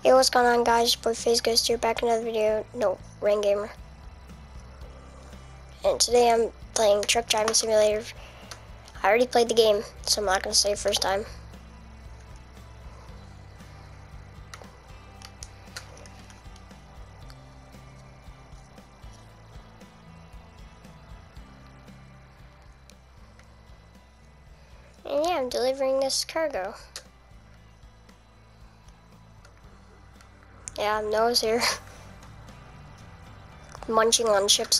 Hey, what's going on, guys? Your boy FaZe Ghost here, back in another video. No, Rain Gamer. And today I'm playing Truck Driving Simulator. I already played the game, so I'm not going to say first time. And yeah, I'm delivering this cargo. Yeah, Noah's here. Munching on chips.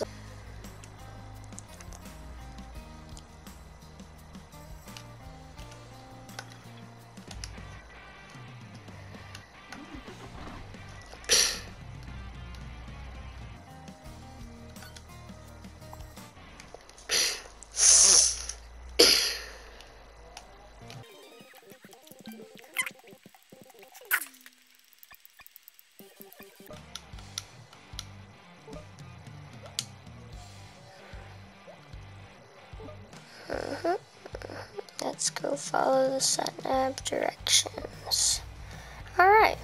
Let's go follow the sat-nav directions. Alright.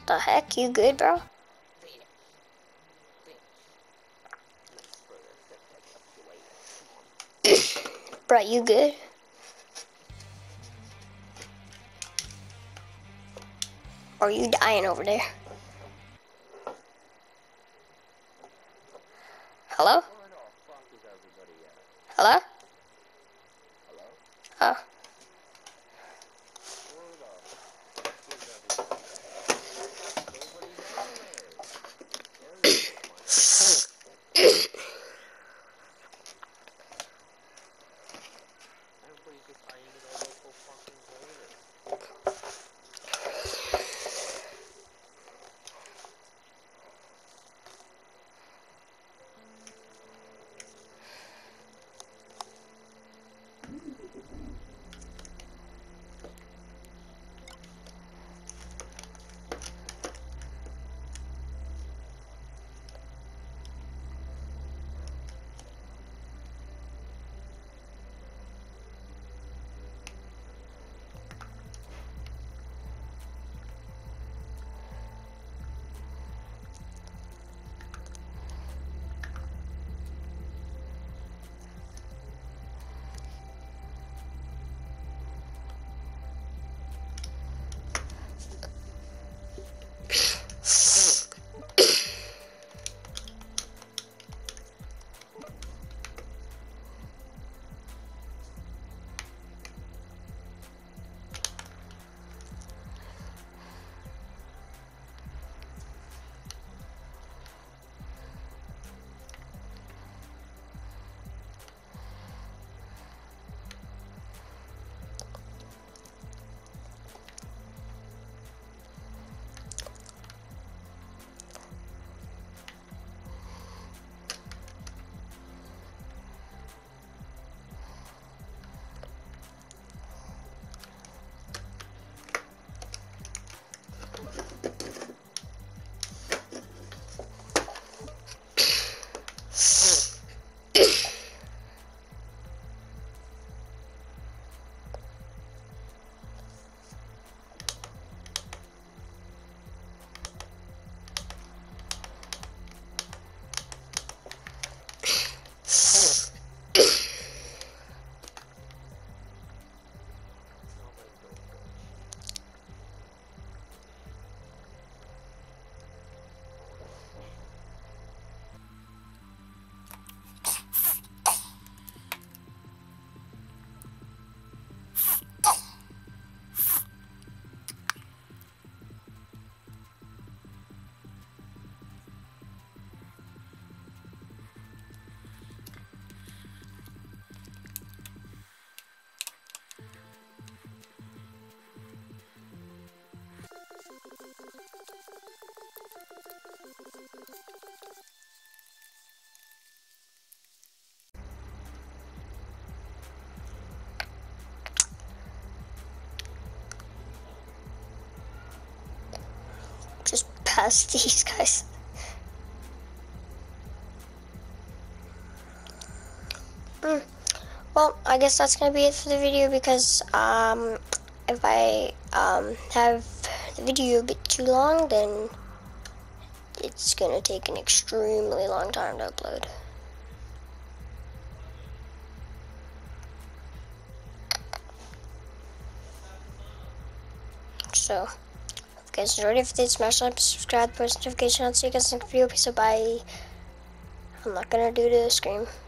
The heck, you good, bro? Bro, you good? Or are you dying over there? Hello? Hello? Oh. Just past these guys. Well, I guess that's gonna be it for the video because if I have the video a bit too long, then it's gonna take an extremely long time to upload. So, if you guys enjoyed it, if you did, smash like, subscribe, post notification on so you guys next video. Peace out, bye. I'm not gonna do the scream.